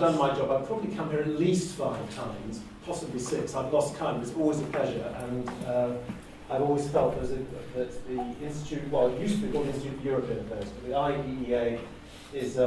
done my job, I've probably come here at least 5 times, possibly 6. I've lost count, but it's always a pleasure. And I've always felt that the Institute, well, it used to be called the Institute for European Affairs, but the IEEA is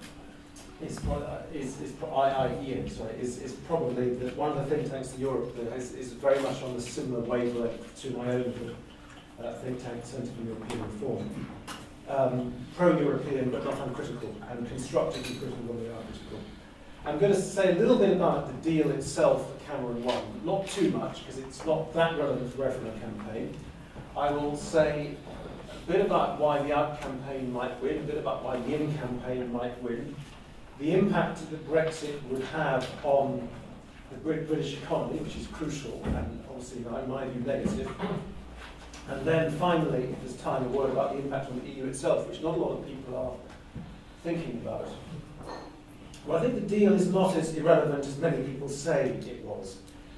probably one of the think tanks in Europe that is very much on the similar wavelength to my own think tank, Centre for European Reform. Pro-European, but not uncritical, and constructively critical when they are critical. I'm going to say a little bit about the deal itself that Cameron won. Not too much, because it's not that relevant to the referendum campaign. I will say a bit about why the out campaign might win, a bit about why the in campaign might win, the impact that Brexit would have on the British economy, which is crucial, and obviously, in my view, negative. And then finally, if there's time, a word about the impact on the EU itself, which not a lot of people are thinking about. Well, I think the deal is not as irrelevant as many people say it was.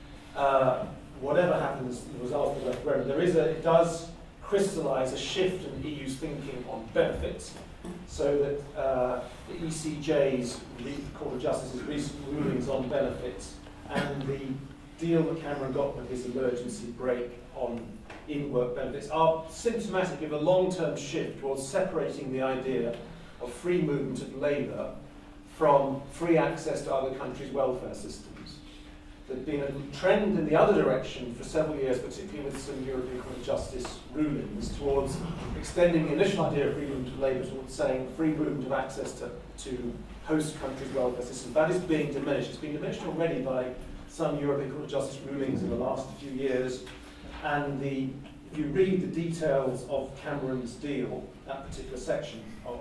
Whatever happens, the result of the referendum, it does crystallise a shift in the EU's thinking on benefits, so that the ECJ's, the Court of Justice's recent rulings on benefits, and the deal that Cameron got with his emergency break on in-work benefits are symptomatic of a long-term shift towards separating the idea of free movement of labour from free access to other countries' welfare systems. There's been a trend in the other direction for several years, particularly with some European Court of Justice rulings, towards extending the initial idea of free movement of labour towards saying free movement of access to host countries' welfare systems. That is being diminished. It's been diminished already by some European Court of Justice rulings in the last few years. And if you read the details of Cameron's deal, that particular section of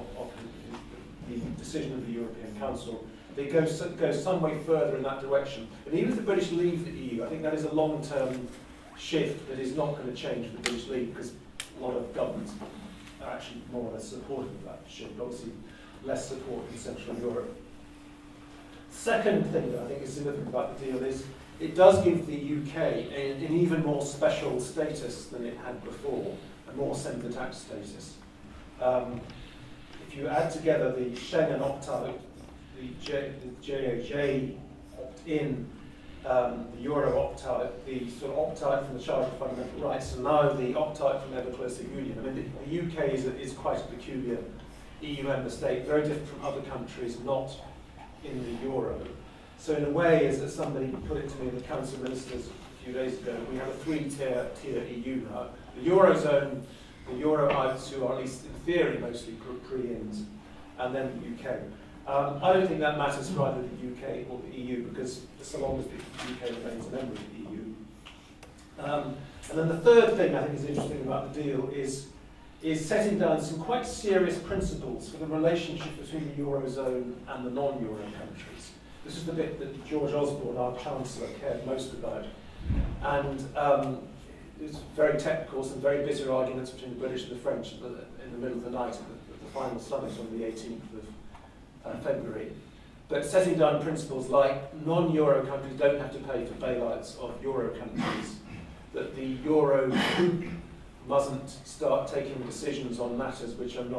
the decision of the European Council, they go some way further in that direction. But even if the British leave the EU, I think that is a long-term shift that is not going to change if the British leave, because a lot of governments are actually more or less supportive of that shift. Obviously, less support in Central Europe. Second thing that I think is significant about the deal is it does give the UK an even more special status than it had before, a more centre tax status. If you add together the Schengen opt-out, the JOJ opt-in, the Euro opt-out, the sort of opt-out from the Charter of Fundamental Rights, and now the opt-out from ever closer union. I mean, the UK is quite a peculiar EU member state, very different from other countries not in the Euro. So in a way, as somebody put it to me in the Council of Ministers a few days ago, we have a 3-tier EU now. The Eurozone, the Euro-outs, who are at least in theory mostly pre-ins, and then the UK. I don't think that matters for either the UK or the EU, because so long as the UK remains a member of the EU. And then the third thing I think is interesting about the deal is setting down some quite serious principles for the relationship between the Eurozone and the non-Euro countries. This is the bit that George Osborne, our Chancellor, cared most about. And it's very technical, some very bitter arguments between the British and the French in the middle of the night at the final summit on the 18th of February. But setting down principles like non-Euro countries don't have to pay for bailouts of Euro countries, that the Euro group mustn't start taking decisions on matters which are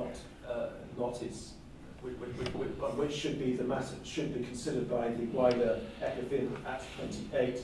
which should be the matter should be considered by the wider ECOFIN at 28.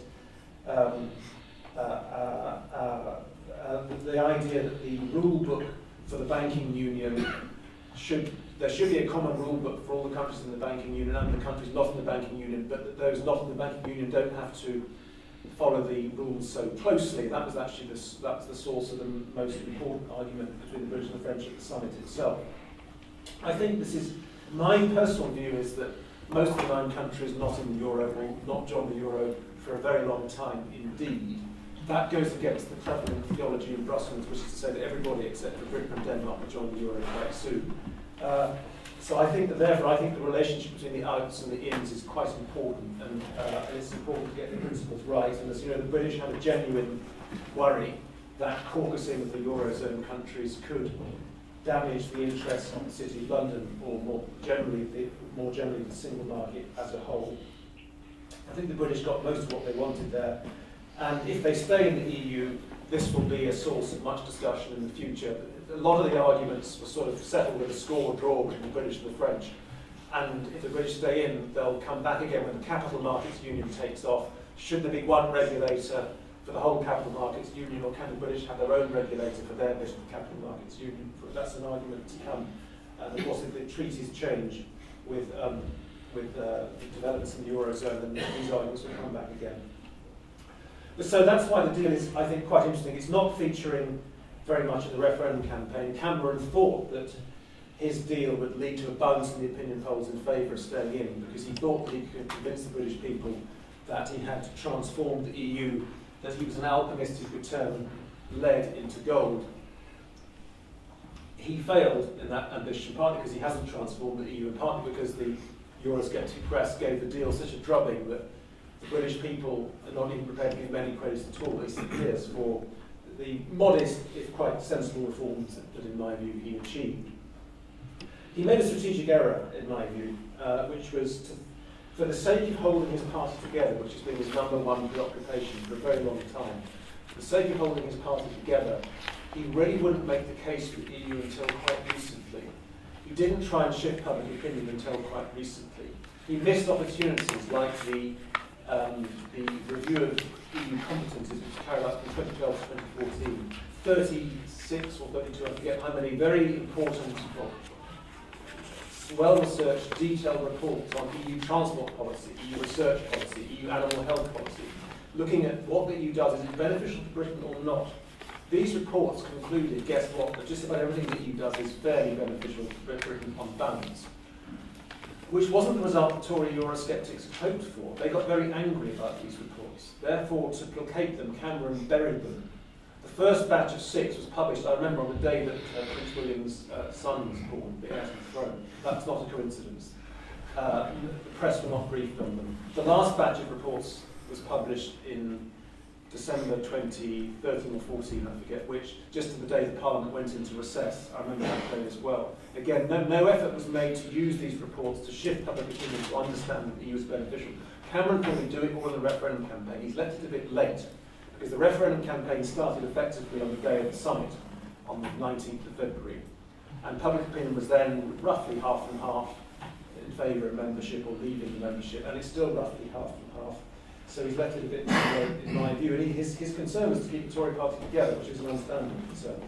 The idea that the rule book for the banking union there should be a common rule book for all the countries in the banking union and the countries not in the banking union, but that those not in the banking union don't have to follow the rules so closely. That was actually that's the source of the most important argument between the British and the French at the summit itself. I think this is, my personal view is that most of the 9 countries not in the Euro will not join the Euro for a very long time indeed. That goes against the prevalent theology in Brussels, which is to say that everybody except for Britain and Denmark will join the Euro quite soon. So I think that therefore, I think the relationship between the outs and the ins is quite important, and it's important to get the principles right. And as you know, the British had a genuine worry that caucusing of the Eurozone countries could damage the interests of the City of London, or more generally the single market as a whole. I think the British got most of what they wanted there, and if they stay in the EU, this will be a source of much discussion in the future. A lot of the arguments were sort of settled with a score draw between the British and the French, and if the British stay in, they'll come back again when the Capital Markets Union takes off. Should there be one regulator for the whole Capital Markets Union, or can the British have their own regulator for their bit of the Capital Markets Union? That's an argument to come. And of course, if the treaties change with the developments in the Eurozone, then these arguments will come back again. So that's why the deal is, I think, quite interesting. It's not featuring very much in the referendum campaign. Cameron thought that his deal would lead to a bounce in the opinion polls in favour of staying in, because he thought that he could convince the British people that he had transformed the EU, that he was an alchemist who could turn lead into gold. He failed in that ambition, partly because he hasn't transformed the EU, and partly because the Eurosceptic press gave the deal such a drubbing that the British people are not even prepared to give him any credit at all, it appears, for the modest, if quite sensible reforms that in my view, he achieved. He made a strategic error, in my view, which was to, for the sake of holding his party together, which has been his #1 preoccupation for a very long time, for the sake of holding his party together, he really wouldn't make the case for the EU until quite recently. He didn't try and shift public opinion until quite recently. He missed opportunities like the review of EU competences, which was carried out from 2012 to 2014. 36 or 32, I forget how many, very important, well-researched, detailed reports on EU transport policy, EU research policy, EU animal health policy, looking at what the EU does. Is it beneficial to Britain or not? These reports concluded, guess what, that just about everything the EU does is fairly beneficial to Britain on balance, which wasn't the result the Tory Eurosceptics had hoped for. They got very angry about these reports. Therefore, to placate them, Cameron buried them. The first batch of 6 was published, I remember, on the day that Prince William's son was born, the heir to the throne. That's not a coincidence. The press were not briefed on them. The last batch of reports was published in December 2013 or 14, I forget which, just on the day the Parliament went into recess. I remember that day as well. Again, no effort was made to use these reports to shift public opinion to understand that the EU was beneficial. Cameron probably do it all in the referendum campaign. He's left it a bit late, because the referendum campaign started effectively on the day of the summit, on the 19th of February. And public opinion was then roughly half and half in favour of membership or leaving the membership, and it's still roughly half and half. So he's left it a bit too late, in my view. And his concern was to keep the Tory party together, which is an understandable concern.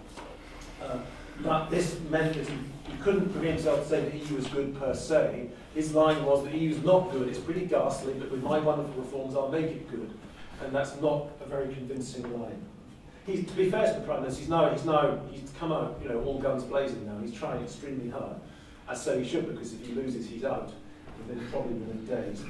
But this meant that he couldn't bring himself to say that the EU was good per se. His line was that the EU is not good, it's pretty ghastly, but with my wonderful reforms I'll make it good. And that's not a very convincing line. To be fair to the Prime Minister, he's come out, all guns blazing now. He's trying extremely hard, as so he should, because if he loses, he's out probably within days.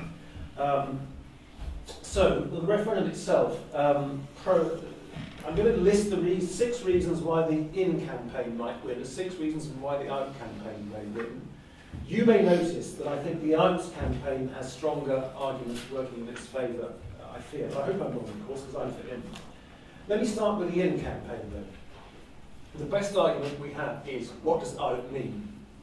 So the referendum itself, I'm going to list the 6 reasons why the in campaign might win, and 6 reasons why the out campaign may win. You may notice that I think the out campaign has stronger arguments working in its favour. I fear. I hope I'm wrong, of course, because I'm for in. Let me start with the in campaign, though. The best argument we have is, what does out mean?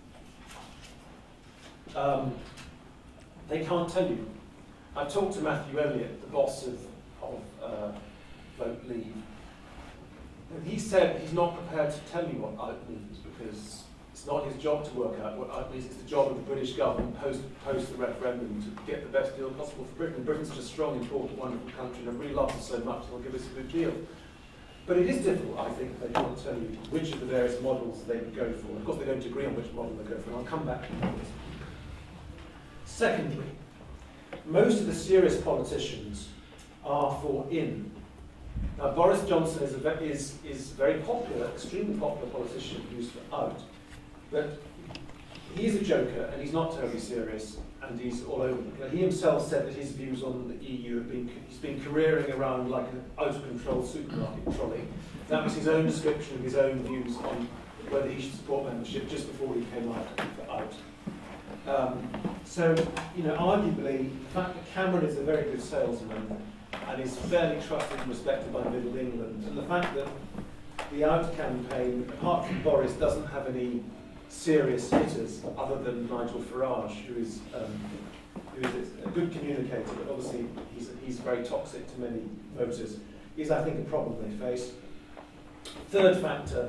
They can't tell you. I talked to Matthew Elliott, the boss of Vote Leave. And he said he's not prepared to tell you what out means, because it's not his job to work out what out means. It's the job of the British government post the referendum to get the best deal possible for Britain. Britain's such a strong, important, wonderful country, and really loves us so much, they'll give us a good deal. But it is difficult, I think, if they can't tell you which of the various models they would go for. Of course, they don't agree on which model they go for, and I'll come back to this. Secondly, most of the serious politicians are for in. Now, Boris Johnson is very popular, extremely popular politician who's for out. But he's a joker, and he's not terribly serious, and he's all over the place. He himself said that his views on the EU he's been careering around like an out-of-control supermarket trolley. That was his own description of his own views on whether he should support membership just before he came out for out. So, arguably, the fact that Cameron is a very good salesman and is fairly trusted and respected by Middle England, and the fact that the out campaign, apart from Boris, doesn't have any serious hitters other than Nigel Farage, who is a good communicator, but obviously he's very toxic to many voters, is, I think, a problem they face. Third factor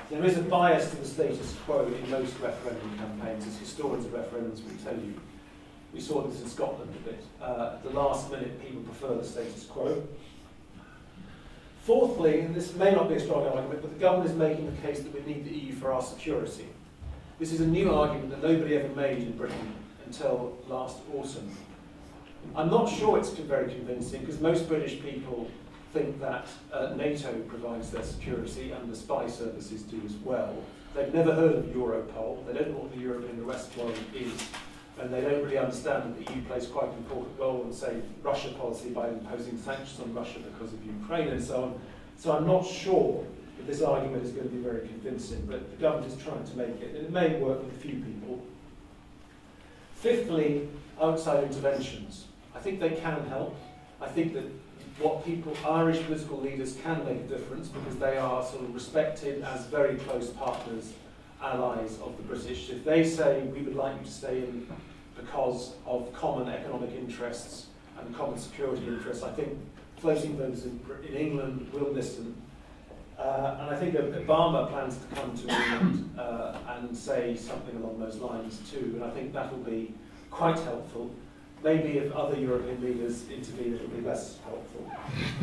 There is a bias to the status quo in most referendum campaigns, as historians of referendums will tell you. We saw this in Scotland a bit. At the last minute, people prefer the status quo. Fourthly, and this may not be a strong argument, but the government is making the case that we need the EU for our security. This is a new argument that nobody ever made in Britain until last autumn. I'm not sure it's very convincing, because most British people think that NATO provides their security and the spy services do as well. They've never heard of Europol, they don't know what the European arrest warrant is, and they don't really understand that the EU plays quite an important role in, say, Russia policy by imposing sanctions on Russia because of Ukraine and so on. So I'm not sure that this argument is going to be very convincing, but the government is trying to make it, and it may work with a few people. Fifthly, outside interventions. I think they can help. I think that what Irish political leaders can make a difference because they are sort of respected as very close partners, allies of the British. If they say, we would like you to stay in because of common economic interests and common security interests, I think floating votes in England will listen. And I think Obama plans to come to England and say something along those lines too, and I think that will be quite helpful. Maybe if other European leaders intervene, it will be less helpful.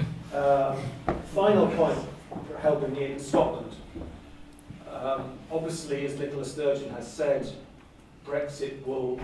Final point for helping in Scotland. Obviously, as Nicola Sturgeon has said, Brexit will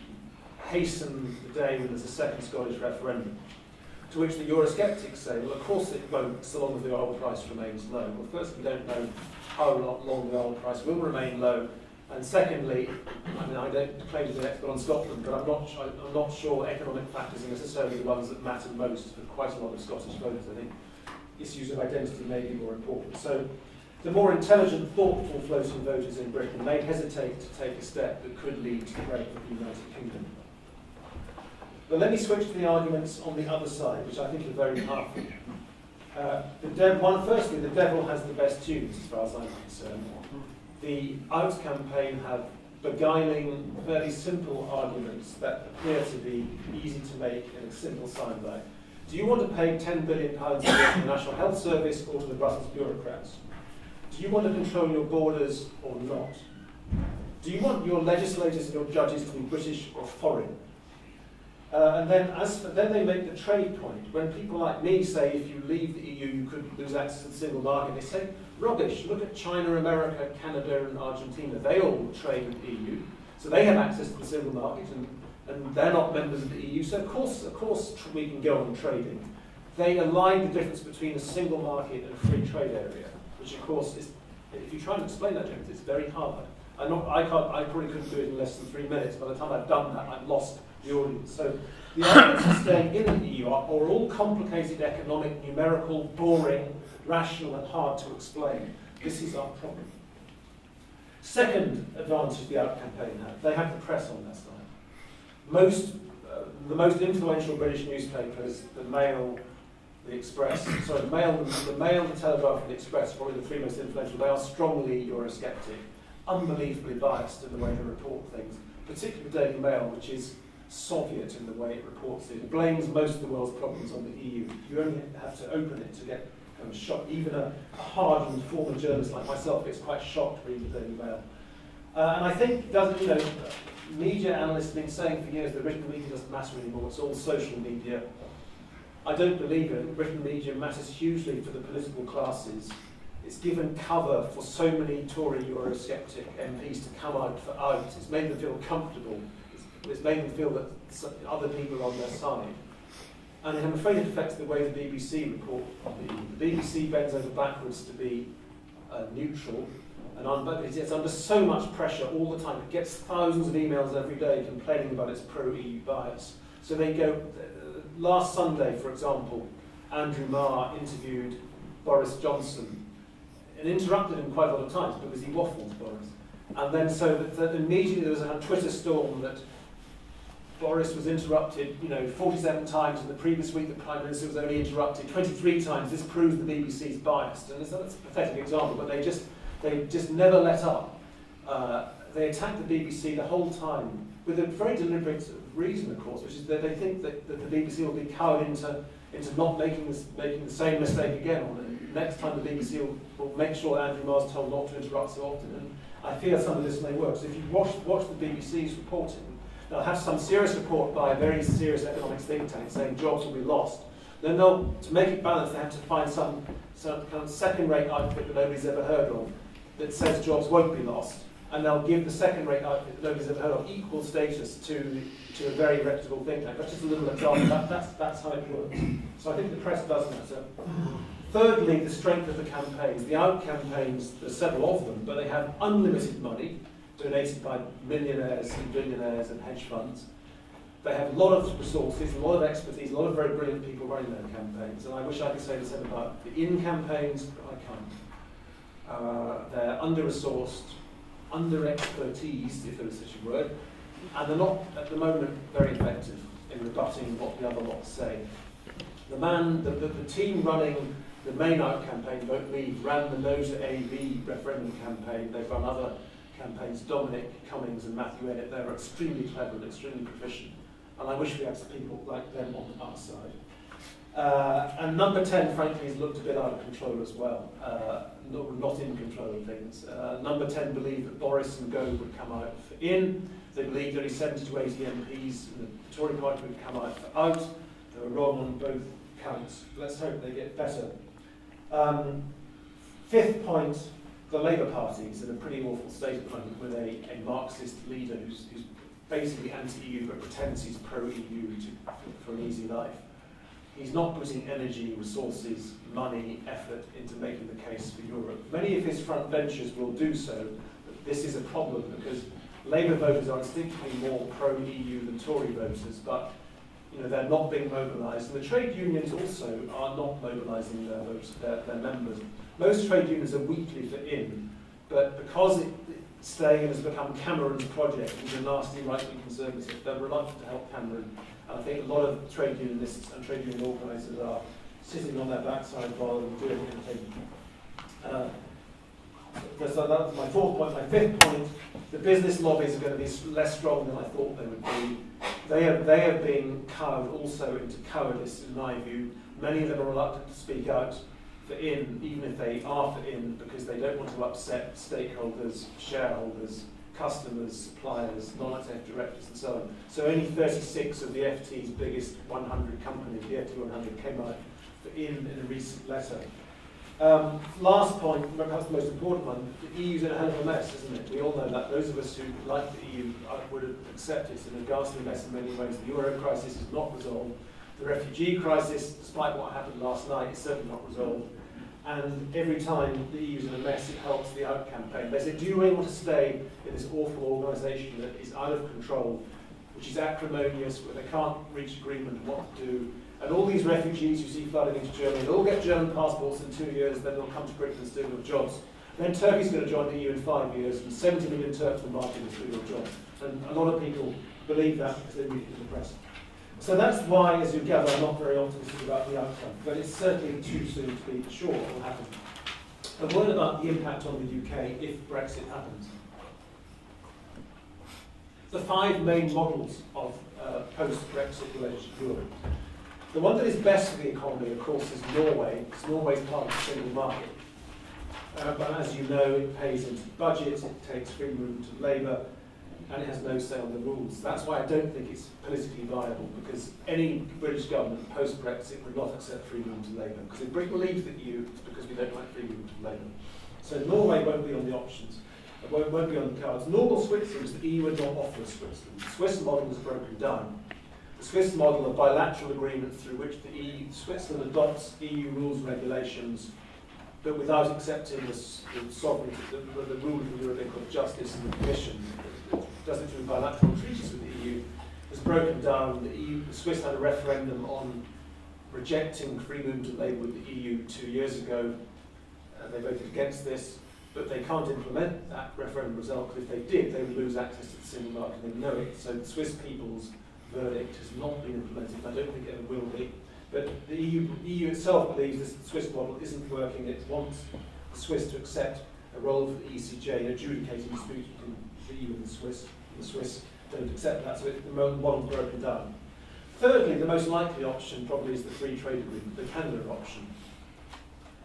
hasten the day when there's a second Scottish referendum. To which the Eurosceptics say, well, of course it won't, so long as the oil price remains low. Well, first, we don't know how long the oil price will remain low. And secondly, I mean, I don't claim to be an expert on Scotland, but I'm not sure economic factors are necessarily the ones that matter most for quite a lot of Scottish voters. I think issues of identity may be more important. So the more intelligent, thoughtful floating voters in Britain may hesitate to take a step that could lead to the break of the United Kingdom. But let me switch to the arguments on the other side, which I think are very powerful. Firstly, the devil has the best tunes, as far as I'm concerned. The Out campaign have beguiling, fairly simple arguments that appear to be easy to make in a simple soundbite. Do you want to pay £10 billion a year to the National Health Service or to the Brussels bureaucrats? Do you want to control your borders or not? Do you want your legislators and your judges to be British or foreign? And then they make the trade point. When people like me say if you leave the EU you could lose access to the single market, they say, rubbish, look at China, America, Canada and Argentina. They all trade with the EU, so they have access to the single market and they're not members of the EU, so of course we can go on trading. They align the difference between a single market and a free trade area, which of course is, if you try to explain that to them, it's very hard. I probably couldn't do it in less than 3 minutes. By the time I've done that, I've lost the audience. So the arguments for staying in the EU are all complicated, economic, numerical, boring, rational and hard to explain. This is our problem. Second advantage the Out campaign have, they have the press on their side. The most influential British newspapers, the Mail, the Express, the Mail, the Telegraph and the Express, probably the three most influential, they are strongly Eurosceptic, unbelievably biased in the way they report things, particularly the Daily Mail, which is Soviet in the way it reports it. It blames most of the world's problems on the EU. You only have to open it to get kind of shocked. Even a hardened former journalist like myself gets quite shocked reading the Daily Mail. And I think, media analysts have been saying for years that written media doesn't matter anymore, it's all social media. I don't believe it. Written media matters hugely for the political classes. It's given cover for so many Tory Eurosceptic MPs to come out for Out. It's made them feel comfortable. It's made them feel that other people are on their side. And I'm afraid it affects the way the BBC report on the EU. The BBC bends over backwards to be neutral, but it's under so much pressure all the time. It gets thousands of emails every day complaining about its pro-EU bias. So they go, last Sunday, for example, Andrew Marr interviewed Boris Johnson and interrupted him quite a lot of times because he waffled, Boris. And then so that immediately there was a Twitter storm that Boris was interrupted, 47 times, and the previous week the Prime Minister was only interrupted 23 times. This proves the BBC's biased. And that's a pathetic example, but they just never let up. They attacked the BBC the whole time with a very deliberate reason, of course, which is that they think that the BBC will be cowed into not making the same mistake again next time the BBC will make sure Andrew Marr's told not to interrupt so often. And I fear some of this may work. So if you watch the BBC's reporting, they'll have some serious report by a very serious economics think tank saying jobs will be lost. Then they'll, to make it balanced, they have to find some kind of second-rate outfit that nobody's ever heard of that says jobs won't be lost. And they'll give the second-rate outfit that nobody's ever heard of equal status to a very reputable think tank. That's just a little example. That's how it works. So I think the press does matter. Thirdly, the strength of the campaigns. The out campaigns, there's several of them, but they have unlimited money donated by millionaires and billionaires and hedge funds. They have a lot of resources, a lot of expertise, a lot of very brilliant people running their campaigns. And I wish I could say the same about the in campaigns, but I can't. They're under-resourced, under-expertised, if there is such a word, and they're not, at the moment, very effective in rebutting what the other lots say. The team running the main out campaign, Vote Leave, ran the No to AV referendum campaign. They've run other campaigns, Dominic Cummings and Matthew Ennett. They're extremely clever and extremely proficient. And I wish we had some people like them on our side. And number 10, frankly, has looked a bit out of control as well. Not in control of things. Number 10 believed that Boris and Gove would come out for in. They believed only 70 to 80 MPs in the Tory party would come out for out. They were wrong on both counts. Let's hope they get better. Fifth point, the Labour Party is in a pretty awful state at the moment with a Marxist leader who's basically anti-EU but pretends he's pro-EU for an easy life. He's not putting energy, resources, money, effort into making the case for Europe. Many of his front benchers will do so, but this is a problem because Labour voters are instinctively more pro-EU than Tory voters, but they're not being mobilised. And the trade unions also are not mobilising their votes, their members. Most trade unions are weakly for in, but because staying has become Cameron's project, he's a nasty right-wing conservative, they're reluctant to help Cameron. And I think a lot of trade unionists and trade union organisers are sitting on their backside rather than doing anything. So that's my fourth point. My fifth point, the business lobbies are going to be less strong than I thought they would be. They are being cowed also into cowardice, in my view. Many of them are reluctant to speak out for in, even if they are for in, because they don't want to upset stakeholders, shareholders, customers, suppliers, non-executive directors, and so on. So only 36 of the FT's biggest 100 companies, the FT 100, came out for in a recent letter. Last point, perhaps the most important one, the EU's in a hell of a mess, isn't it? We all know that. Those of us who like the EU would accept it's in a ghastly mess in many ways. The euro crisis is not resolved. The refugee crisis, despite what happened last night, is certainly not resolved. And every time the EU's in a mess, it helps the out campaign. They say, do you really want to stay in this awful organisation that is out of control, which is acrimonious, where they can't reach agreement on what to do? And all these refugees you see flooding into Germany, they'll all get German passports in 2 years, then they'll come to Britain and steal your jobs. Then Turkey's going to join the EU in 5 years, and 70 million Turks will march in to steal your jobs. And a lot of people believe that because they read it in the press. So that's why, as you gather, I'm not very optimistic about the outcome, but it's certainly too soon to be sure what will happen. A word about the impact on the UK if Brexit happens. The 5 main models of post-Brexit relationship Europe. The one that is best for the economy, of course, is Norway, because Norway's part of the single market. But as you know, it pays into the budget, it takes free movement of labour, and it has no say on the rules. That's why I don't think it's politically viable, because any British government post-Brexit would not accept free movement of labour. Because if Britain leaves the EU, it's because we don't like free movement of labour. So Norway won't be on the options. It won't be on the cards. Normal Switzerland, the EU would not offer Switzerland. The Swiss model was broken down. The Swiss model of bilateral agreement through which Switzerland adopts EU rules and regulations, but without accepting the sovereignty, the rule of the European Court of Justice and the Commission, does it through bilateral treaties with the EU, has broken down. The Swiss had a referendum on rejecting free movement of labour with the EU 2 years ago. They voted against this, but they can't implement that referendum result, because if they did, they would lose access to the single market, and they know it. So the Swiss people's verdict has not been implemented, and I don't think it ever will be. But the EU itself believes this Swiss model isn't working. It wants the Swiss to accept a role for the ECJ in adjudicating disputes between the EU and the Swiss. The Swiss don't accept that, so the model's broken down. Thirdly, the most likely option probably is the free trade agreement, the Canada option.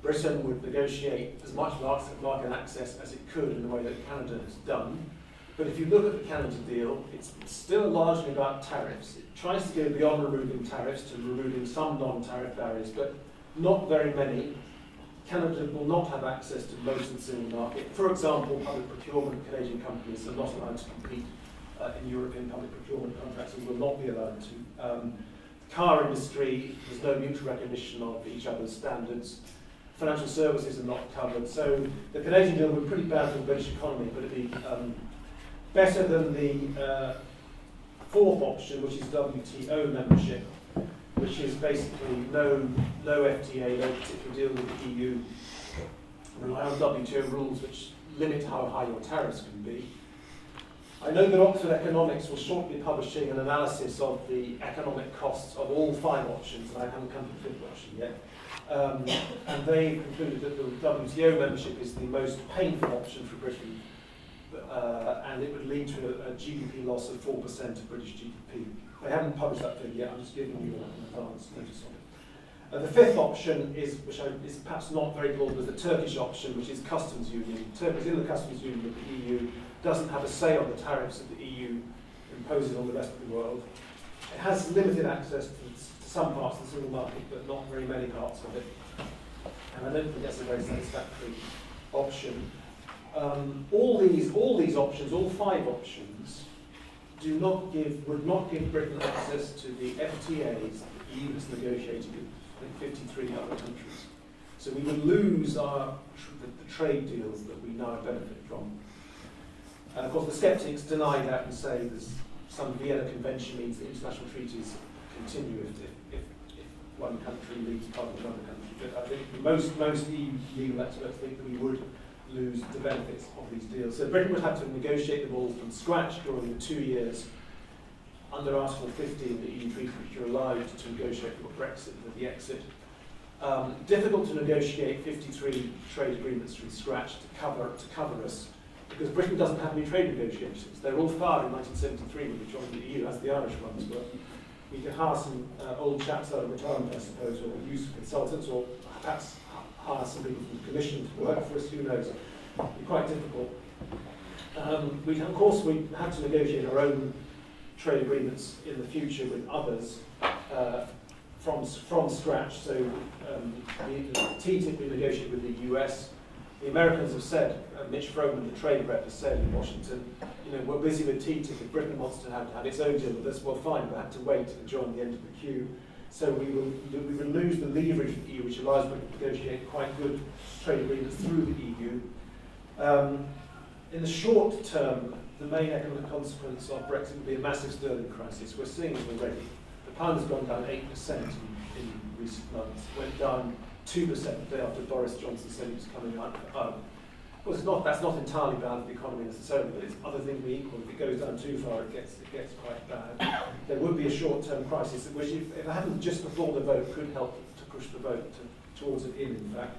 Britain would negotiate as much market access as it could in the way that Canada has done. But if you look at the Canada deal, it's still largely about tariffs. It tries to go beyond removing tariffs to removing some non-tariff barriers, but not very many. Canada will not have access to most of the single market. For example, public procurement Canadian companies are not allowed to compete in European public procurement contracts and will not be allowed to. The car industry, there's no mutual recognition of each other's standards. Financial services are not covered. So the Canadian deal would be pretty bad for the British economy, but it'd be better than the fourth option, which is WTO membership, which is basically no FTA, no particular deal with the EU, rely on WTO rules which limit how high your tariffs can be. I know that Oxford Economics will shortly be publishing an analysis of the economic costs of all 5 options, and I haven't come to the 5th option yet. And they concluded that the WTO membership is the most painful option for Britain, and it would lead to a GDP loss of 4% of British GDP. They haven't published that figure yet, I'm just giving you an advance notice on it. The 5th option is, which is perhaps not very broad, but the Turkish option, which is customs union. Turkey is in the customs union with the EU, doesn't have a say on the tariffs that the EU imposes on the rest of the world. It has limited access to some parts of the single market, but not very many parts of it. And I don't think that's a very satisfactory option. All these options, all 5 options, would not give Britain access to the FTAs that the EU has negotiated with 53 other countries. So we would lose the trade deals that we now benefit from. And of course, the sceptics deny that and say there's some Vienna Convention means that international treaties continue if one country leaves part of another country. But I think most EU legal experts think that we would lose the benefits of these deals. So Britain would have to negotiate them all from scratch during the 2 years under Article 50 of the EU Treaty, which you're allowed to negotiate for Brexit, for the exit. Difficult to negotiate 53 trade agreements from scratch to cover us, because Britain doesn't have any trade negotiations. They were all filed in 1973 when we joined the EU, as the Irish ones were. We could hire some old chaps out of retirement, I suppose, or use consultants, or perhaps hire some people from the Commission to work for us, who knows. It'd be quite difficult. Of course, we had to negotiate our own trade agreements in the future with others from scratch. So the TTIP we negotiated with the US. The Americans have said, Mitch Froman, the trade rep, has said in Washington, we're busy with TTIP. If Britain wants to have its own deal with us, well, fine, we'll have to wait and join the end of the queue. So we will lose the leverage of the EU, which allows Britain to negotiate quite good trade agreements through the EU. In the short term, the main economic consequence of Brexit would be a massive sterling crisis. We're seeing it already. The pound has gone down 8% in recent months. Went down 2% the day after Boris Johnson said he was coming out of the hub. Of course, that's not entirely bad for the economy necessarily, but it's other things being equal. If it goes down too far, it gets quite bad. There would be a short-term crisis, which, if it happened just before the vote, could help to push the vote towards an in fact.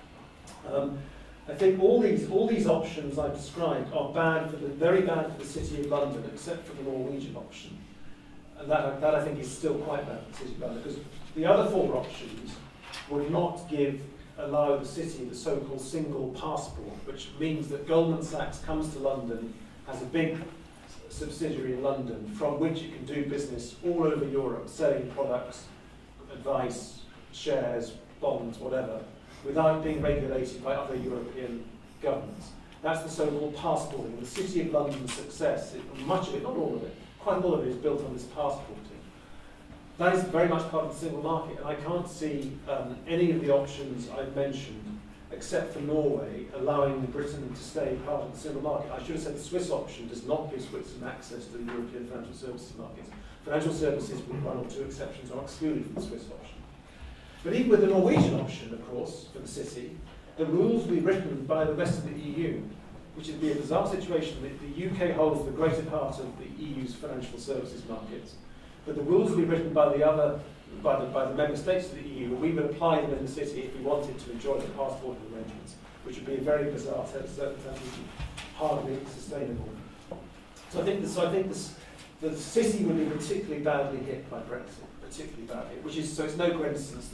I think all these options I've described are very bad for the City of London, except for the Norwegian option. And that I think is still quite bad for the City of London, because the other 4 options would not allow the city the so-called single passport, which means that Goldman Sachs comes to London, has a big subsidiary in London, from which it can do business all over Europe, selling products, advice, shares, bonds, whatever, without being regulated by other European governments. That's the so-called passporting. The City of London's success, much of it, not all of it, quite a lot of it is built on this passporting. That is very much part of the single market, and I can't see any of the options I've mentioned, except for Norway, allowing Britain to stay part of the single market. I should have said the Swiss option does not give Switzerland access to the European financial services market. Financial services, with 1 or 2 exceptions, are excluded from the Swiss option. But even with the Norwegian option, of course, for the city, the rules will be written by the rest of the EU, which would be a bizarre situation that the UK holds the greater part of the EU's financial services markets. But the rules will be written by the member states of the EU, and we would apply them in the city if we wanted to enjoy the passporting arrangements, which would be a very bizarre set of circumstances, hardly sustainable. So I think the city would be particularly badly hit by Brexit, particularly badly. So it's no coincidence that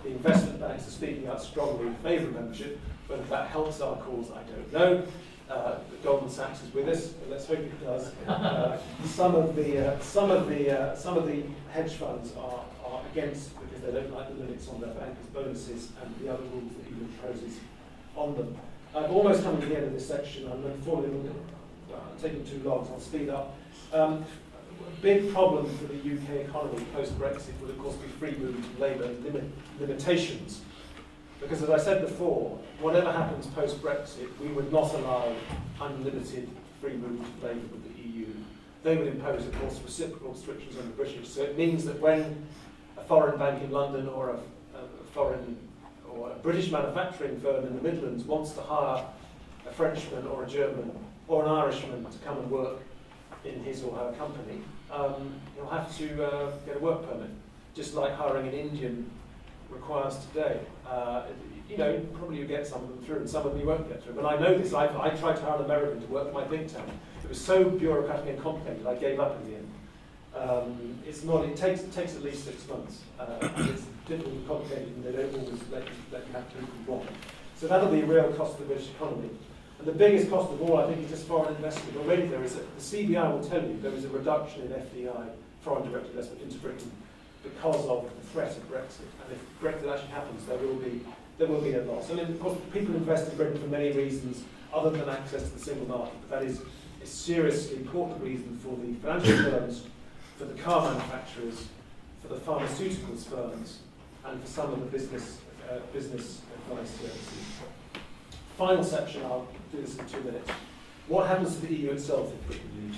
The investment banks are speaking out strongly in favour of membership. Whether that helps our cause, I don't know. Goldman Sachs is with us, but let's hope it does. Some of the hedge funds are against, because they don't like the limits on their bankers' bonuses and the other rules that EU imposes on them. I've almost come to the end of this section. I'm taking too long, so I'll speed up. A big problem for the UK economy post-Brexit would, of course, be free movement of labour limitations. Because, as I said before, whatever happens post-Brexit, we would not allow unlimited free movement of labour with the EU. They would impose, of course, reciprocal restrictions on the British. So it means that when a foreign bank in London or a British manufacturing firm in the Midlands wants to hire a Frenchman or a German or an Irishman to come and work in his or her company, he'll have to get a work permit, just like hiring an Indian requires today. Probably you get some of them through and some of them you won't get through. But I know this. I tried to hire an American to work for my think tank. It was so bureaucratic and complicated I gave up in the end. It takes at least 6 months. And it's difficult and complicated, and they don't always let you have to do what you want. So that'll be a real cost to the British economy. And the biggest cost of all, I think, is just foreign investment. Already the CBI will tell you there is a reduction in FDI, foreign direct investment, into Britain because of the threat of Brexit. And if Brexit actually happens, there will be a loss. And of course, people invest in Britain for many reasons other than access to the single market. But that is a seriously important reason for the financial firms, for the car manufacturers, for the pharmaceuticals firms, and for some of the business advice services. Final section, I'll do this in 2 minutes. What happens to the EU itself if Britain leaves?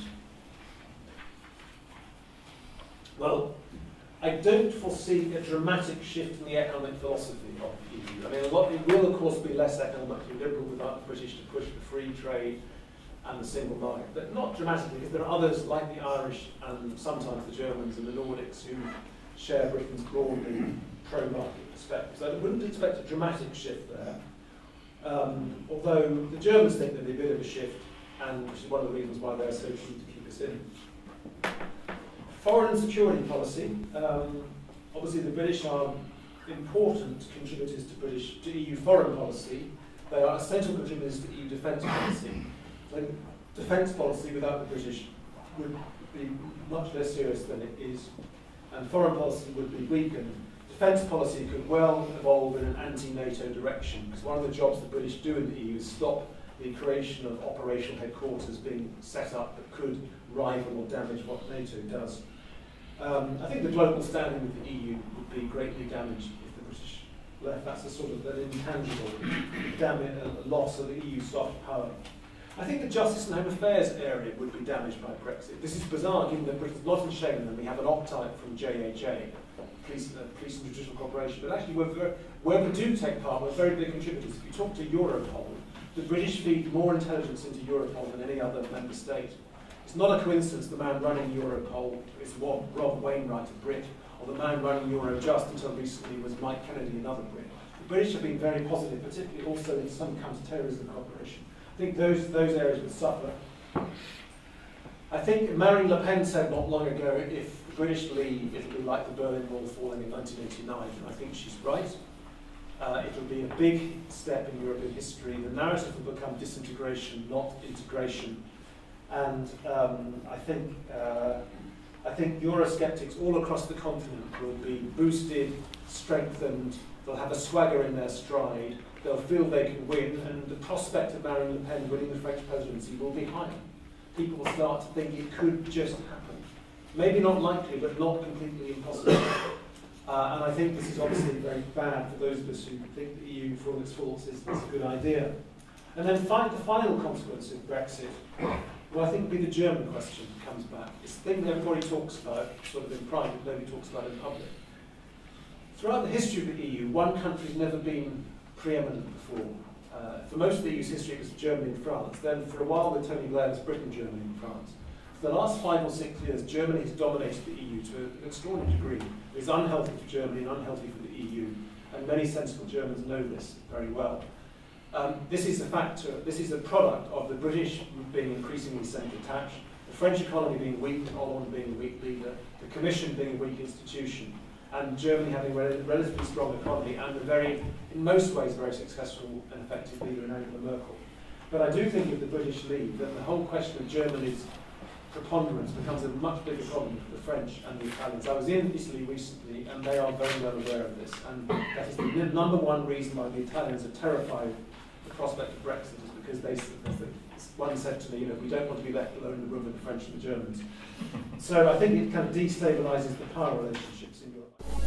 Well, I don't foresee a dramatic shift in the economic philosophy of the EU. I mean, it will, of course, be less economically liberal without the British to push for free trade and the single market, but not dramatically, because there are others like the Irish and sometimes the Germans and the Nordics who share Britain's broadly pro-market perspective. So I wouldn't expect a dramatic shift there. Although the Germans think there'll be a bit of a shift, and which is one of the reasons why they're so keen to keep us in. Foreign and security policy. Obviously, the British are important contributors to EU foreign policy. They are essential contributors to EU defence policy. So defence policy without the British would be much less serious than it is, and foreign policy would be weakened. Defence policy could well evolve in an anti-NATO direction, because one of the jobs the British do in the EU is stop the creation of operational headquarters being set up that could rival or damage what NATO does. I think the global standing with the EU would be greatly damaged if the British left. That's a sort of an intangible loss of the EU soft power. I think the Justice and Home Affairs area would be damaged by Brexit. This is bizarre, given that Britain's not in Schengen and we have an opt-out from JAJ, Police and Judicial Cooperation. But actually, where we do take part, we're very big contributors. If you talk to Europol, the British feed more intelligence into Europol than any other member state. It's not a coincidence the man running Europol is Rob Wainwright, a Brit, or the man running Eurojust until recently was Mike Kennedy, another Brit. The British have been very positive, particularly also in some counter-terrorism cooperation. I think those areas would suffer. I think Marine Le Pen said not long ago, if the British leave, it'll be like the Berlin Wall falling in 1989, and I think she's right. It'll be a big step in European history. The narrative will become disintegration, not integration. And I think Eurosceptics all across the continent will be boosted, strengthened. They'll have a swagger in their stride. They'll feel they can win, and the prospect of Marine Le Pen winning the French presidency will be higher. People will start to think it could just happen. Maybe not likely, but not completely impossible. And I think this is obviously very bad for those of us who think the EU, for all its faults, is a good idea. And then the final consequence of Brexit, well, I think would be the German question that comes back. It's the thing that everybody talks about, sort of in private, nobody talks about in public. Throughout the history of the EU, one country's never been preeminent before. For most of the EU's history, it was Germany and France. Then, for a while with Tony Blair, it was Britain, Germany and France. For the last 5 or 6 years, Germany has dominated the EU to an extraordinary degree. It is unhealthy for Germany and unhealthy for the EU, and many sensible Germans know this very well. This is a factor, this is a product of the British being increasingly centre-attached, the French economy being weak, and Hollande being a weak leader, the Commission being a weak institution, and Germany having a relatively strong economy and a very, in most ways, very successful and effective leader in Angela Merkel. But I do think with the British lead that the whole question of Germany's preponderance becomes a much bigger problem for the French and the Italians. I was in Italy recently, and they are very well aware of this, and that is the number one reason why the Italians are terrified of the prospect of Brexit, is because one said to me, you know, we don't want to be left alone in the room with the French and the Germans. So I think it kind of destabilises the power relationships in Europe.